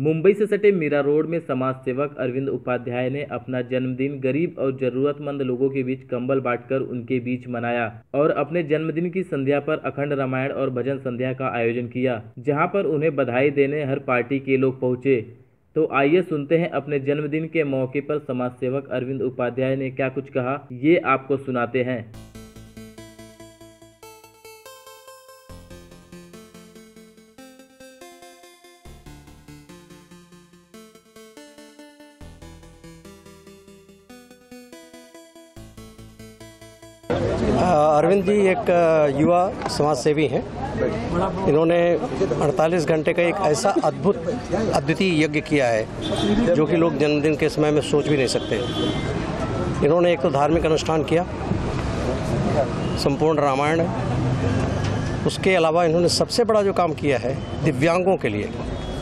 मुंबई से सटे मीरा रोड में समाज सेवक अरविंद उपाध्याय ने अपना जन्मदिन गरीब और जरूरतमंद लोगों के बीच कंबल बांटकर उनके बीच मनाया और अपने जन्मदिन की संध्या पर अखंड रामायण और भजन संध्या का आयोजन किया, जहां पर उन्हें बधाई देने हर पार्टी के लोग पहुंचे। तो आइए सुनते हैं अपने जन्मदिन के मौके पर समाज सेवक अरविंद उपाध्याय ने क्या कुछ कहा, ये आपको सुनाते हैं। अरविंद जी एक युवा समाज सेवी हैं। इन्होंने 48 घंटे का एक ऐसा अद्वितीय यज्ञ किया है जो कि लोग जन्मदिन के समय में सोच भी नहीं सकते। इन्होंने एक तो धार्मिक अनुष्ठान किया, संपूर्ण रामायण, उसके अलावा इन्होंने सबसे बड़ा जो काम किया है दिव्यांगों के लिए।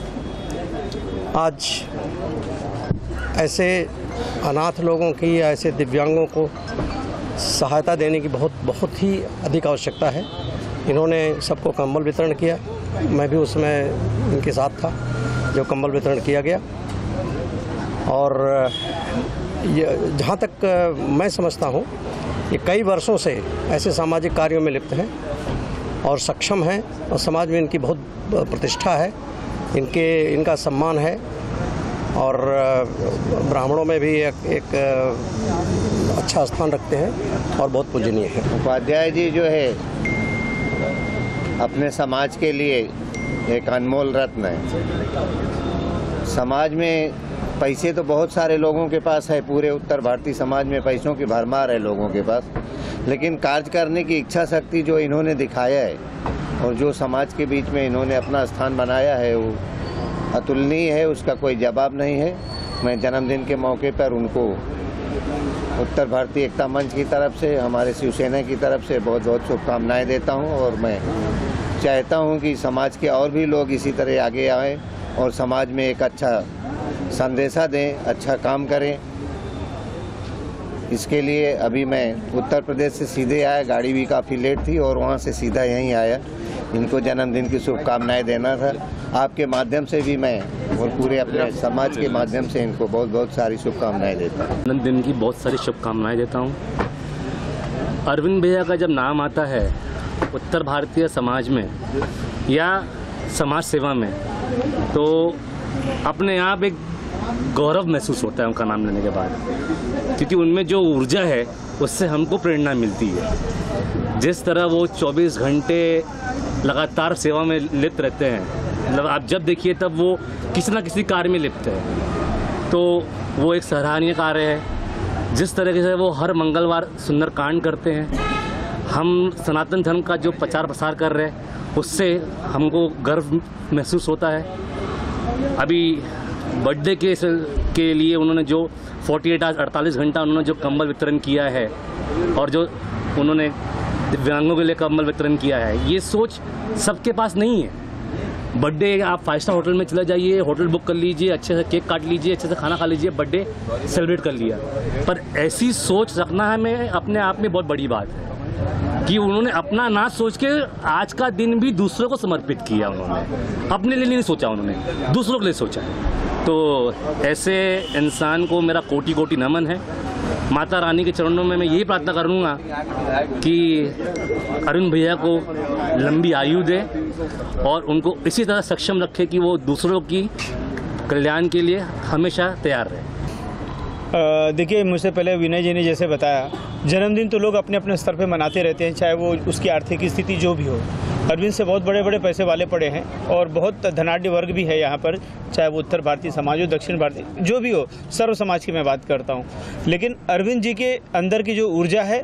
आज ऐसे अनाथ लोगों की या ऐसे दिव्यांगों को सहायता देने की बहुत ही अधिक आवश्यकता है। इन्होंने सबको कंबल वितरण किया, मैं भी उसमें इनके साथ था जो कंबल वितरण किया गया। और जहाँ तक मैं समझता हूँ ये कई वर्षों से ऐसे सामाजिक कार्यों में लिप्त हैं और सक्षम हैं और समाज में इनकी बहुत प्रतिष्ठा है, इनका सम्मान है और ब्राह्मणों में भी एक अच्छा स्थान रखते हैं और बहुत पूजनीय है। उपाध्याय जी जो है अपने समाज के लिए एक अनमोल रत्न है। समाज में पैसे तो बहुत सारे लोगों के पास है, पूरे उत्तर भारतीय समाज में पैसों की भरमार है लोगों के पास, लेकिन कार्य करने की इच्छा शक्ति जो इन्होंने दिखाया है और जो समाज के बीच में इन्होंने अपना स्थान बनाया है वो अतुलनीय है, उसका कोई जवाब नहीं है। मैं जन्मदिन के मौके पर उनको उत्तर भारतीय एकता मंच की तरफ से, हमारे शिवसेना की तरफ से बहुत बहुत शुभकामनाएं देता हूं और मैं चाहता हूं कि समाज के और भी लोग इसी तरह आगे आएं और समाज में एक अच्छा संदेशा दें, अच्छा काम करें। इसके लिए अभी मैं उत्तर प्रदेश से सीधे आया, गाड़ी भी काफ़ी लेट थी और वहां से सीधा यहीं आया। इनको जन्मदिन की शुभकामनाएं देना था। आपके माध्यम से भी मैं और पूरे अपने समाज के माध्यम से इनको बहुत बहुत सारी शुभकामनाएं देता हूँ। जन्मदिन की बहुत सारी शुभकामनाएं देता हूँ। अरविंद भैया का जब नाम आता है उत्तर भारतीय समाज में या समाज सेवा में तो अपने आप एक गौरव महसूस होता है उनका नाम लेने के बाद, क्योंकि उनमें जो ऊर्जा है उससे हमको प्रेरणा मिलती है। जिस तरह वो 24 घंटे लगातार सेवा में लिप्त रहते हैं, मतलब आप जब देखिए तब वो किसी न किसी कार्य में लिप्त है, तो वो एक सराहनीय कार्य है। जिस तरीके से वो हर मंगलवार सुंदरकांड करते हैं, हम सनातन धर्म का जो प्रचार प्रसार कर रहे हैं उससे हमको गर्व महसूस होता है। अभी बर्थडे के लिए उन्होंने जो 48 घंटा उन्होंने जो कंबल वितरण किया है और जो उन्होंने दिव्यांगों के लिए कंबल वितरण किया है, ये सोच सबके पास नहीं है। बर्थडे आप 5 स्टार होटल में चले जाइए, होटल बुक कर लीजिए, अच्छे से केक काट लीजिए, अच्छे से खाना खा लीजिए, बर्थडे सेलिब्रेट कर लिया। पर ऐसी सोच रखना है अपने आप में बहुत बड़ी बात है कि उन्होंने अपना ना सोच के आज का दिन भी दूसरों को समर्पित किया। उन्होंने अपने लिए नहीं सोचा, उन्होंने दूसरों के लिए सोचा। तो ऐसे इंसान को मेरा कोटि कोटि नमन है। माता रानी के चरणों में मैं यही प्रार्थना करूँगा कि अरविंद भैया को लंबी आयु दे और उनको इसी तरह सक्षम रखे कि वो दूसरों की कल्याण के लिए हमेशा तैयार रहे। देखिए, मुझसे पहले विनय जी ने जैसे बताया, जन्मदिन तो लोग अपने अपने स्तर पे मनाते रहते हैं, चाहे वो उसकी आर्थिक स्थिति जो भी हो। अरविंद से बहुत बड़े बड़े पैसे वाले पड़े हैं और बहुत धनाढ़ वर्ग भी है यहाँ पर, चाहे वो उत्तर भारतीय समाज हो, दक्षिण भारतीय जो भी हो, सर्व समाज की मैं बात करता हूँ। लेकिन अरविंद जी के अंदर की जो ऊर्जा है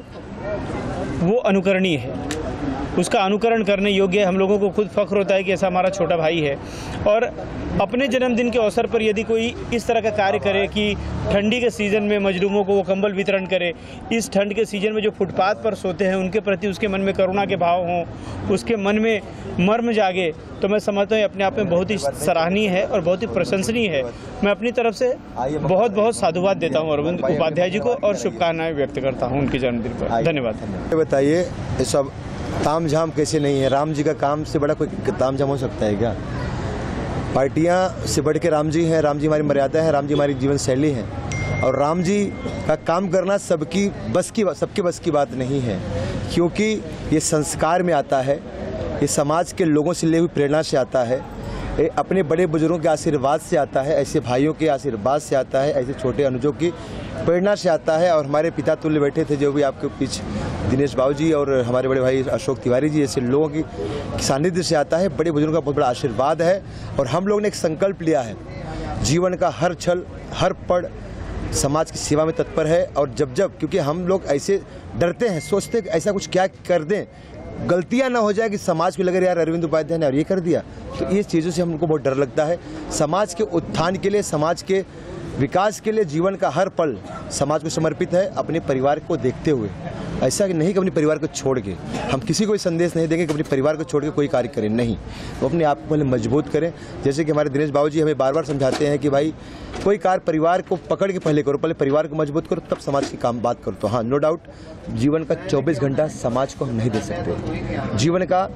वो अनुकरणीय है, उसका अनुकरण करने योग्य है। हम लोगों को खुद फख्र होता है कि ऐसा हमारा छोटा भाई है। और अपने जन्मदिन के अवसर पर यदि कोई इस तरह का कार्य करे कि ठंडी के सीज़न में मजलूमों को वो कंबल वितरण करे, इस ठंड के सीज़न में जो फुटपाथ पर सोते हैं उनके प्रति उसके मन में करुणा के भाव हों, उसके मन में मर्म जागे, तो मैं समझता हूँ अपने आप में बहुत ही सराहनीय है और बहुत ही प्रशंसनीय है। मैं अपनी तरफ से बहुत बहुत साधुवाद देता हूँ अरविंद उपाध्याय जी को और शुभकामनाएँ व्यक्त करता हूँ उनके जन्मदिन पर। धन्यवाद। बताइए, ये सब ताम झाम कैसे नहीं है? राम जी का काम से बड़ा कोई ताम झाम हो सकता है क्या? पार्टियां से बढ़ के राम जी हैं, राम जी हमारी मर्यादा है, राम जी हमारी जीवन शैली है। और राम जी का काम करना सबके बस की बात नहीं है, क्योंकि ये संस्कार में आता है, ये समाज के लोगों से ली हुई प्रेरणा से आता है, ये अपने बड़े बुजुर्गों के आशीर्वाद से आता है, ऐसे भाइयों के आशीर्वाद से आता है, ऐसे छोटे अनुजों की प्रेरणा से आता है। और हमारे पिता तुल्य बैठे थे जो भी आपके पीछे दिनेश बाबू जी और हमारे बड़े भाई अशोक तिवारी जी, ऐसे लोगों की सानिध्य से आता है, बड़े बुजुर्गों का बहुत बड़ा आशीर्वाद है। और हम लोग ने एक संकल्प लिया है, जीवन का हर क्षण हर पल समाज की सेवा में तत्पर है। और जब क्योंकि हम लोग ऐसे डरते हैं, सोचते हैं कि ऐसा कुछ क्या कर दें, गलतियां ना हो जाए कि समाज को लगे यार अरविंद उपाध्याय ने और ये कर दिया, तो ये चीज़ों से हमको बहुत डर लगता है। समाज के उत्थान के लिए, समाज के विकास के लिए जीवन का हर पल समाज को समर्पित है, अपने परिवार को देखते हुए। ऐसा नहीं कि अपने परिवार को छोड़ के, हम किसी को भी संदेश नहीं देंगे कि अपने परिवार को छोड़ के कोई कार्य करें, नहीं, तो अपने आप को पहले मजबूत करें। जैसे कि हमारे दिनेश बाबू जी हमें बार बार समझाते हैं कि भाई कोई कार्य परिवार को पकड़ के पहले करो, पहले परिवार को मजबूत करो तब समाज की काम बात करो। तो हाँ, नो डाउट जीवन का 24 घंटा समाज को हम नहीं दे सकते। जीवन का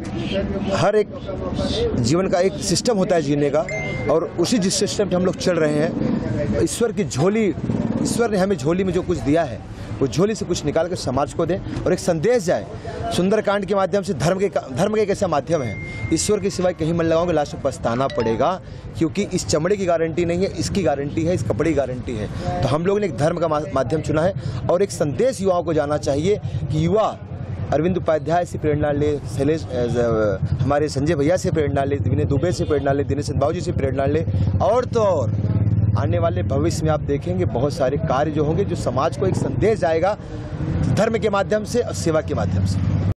एक सिस्टम होता है जीने का, और उसी जिस सिस्टम पे हम लोग चल रहे हैं। ईश्वर ने हमें झोली में जो कुछ दिया है, वो झोली से कुछ निकाल कर समाज को दें और एक संदेश जाए। सुंदरकांड के माध्यम से धर्म का एक ऐसा माध्यम है, ईश्वर के सिवाय कहीं मन लगाओगे लास्ट में पछताना पड़ेगा, क्योंकि इस चमड़े की गारंटी नहीं है, इसकी गारंटी है, इस कपड़े की गारंटी है। तो हम लोगों ने एक धर्म का माध्यम चुना है और एक संदेश युवाओं को जाना चाहिए कि युवा अरविंद उपाध्याय से प्रेरणा ले, शैलेश हमारे संजय भैया से प्रेरणा ले, विनय दुबे से प्रेरणा ले, दिनेश बाबू जी से प्रेरणा ले। और तो और आने वाले भविष्य में आप देखेंगे बहुत सारे कार्य जो होंगे, जो समाज को एक संदेश जाएगा धर्म के माध्यम से और सेवा के माध्यम से।